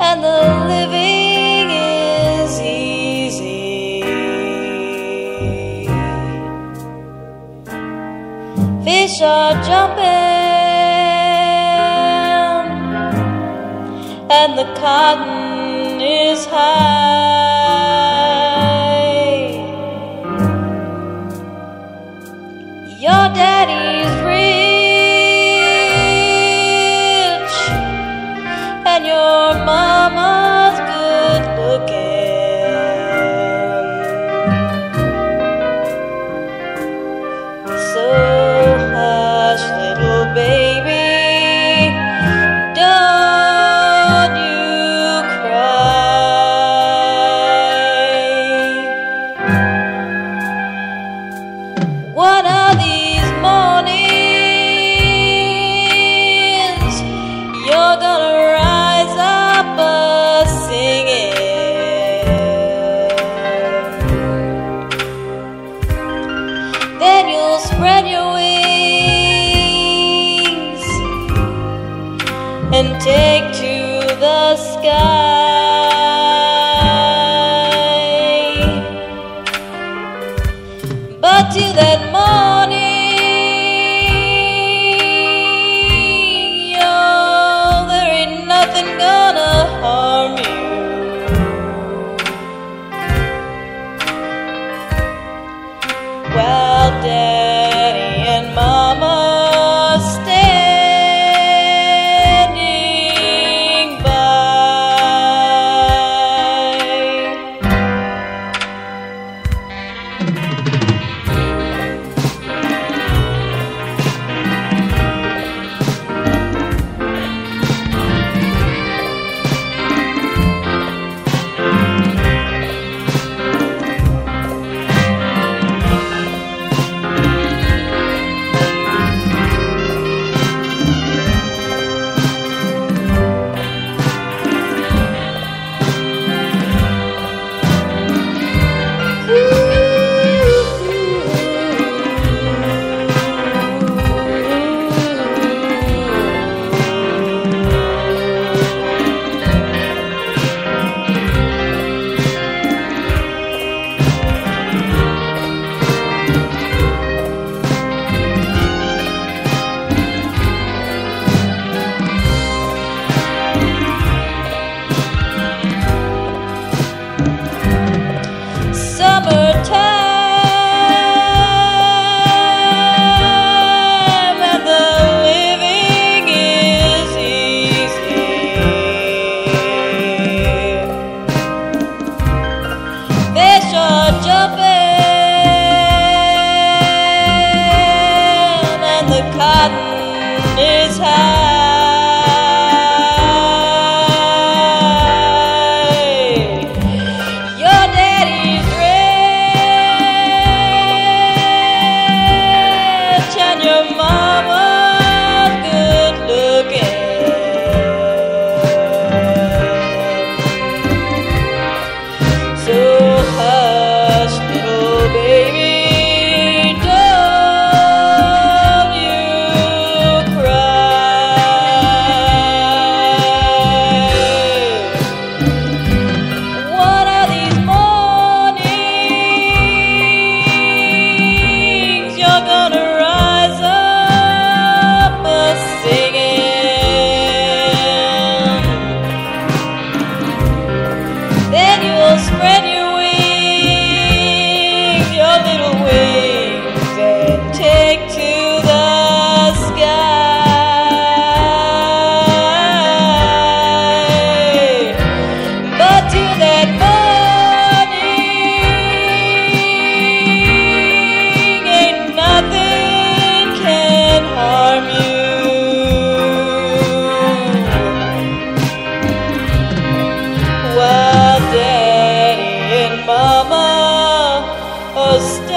and the living is easy. Fish are jumping and the cotton is high. Your daddy's rich and your mama's good looking. So hush, little baby, don't you cry. One of these mornings you're gonna rise up a-singing. Then you'll spread your wings and take to the sky. But till that morning, oh, there ain't nothing gonna harm you. While Daddy and Mama standing by. Summertime and the living is easy. Fish are jumping and the cotton is high. Your daddy's rich and your mama's good looking. So hush, little baby, don't you cry. One of these mornings you're gonna rise up a-singing. Then you'll spread your wings, your little wings, and take to the sky. But till that morning, ain't nothing can harm you. While Daddy and Mama are